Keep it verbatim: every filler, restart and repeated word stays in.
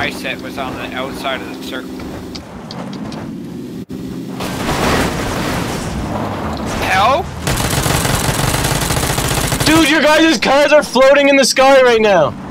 I set was on the outside of the circle. Hell? Dude, your guys' cars are floating in the sky right now.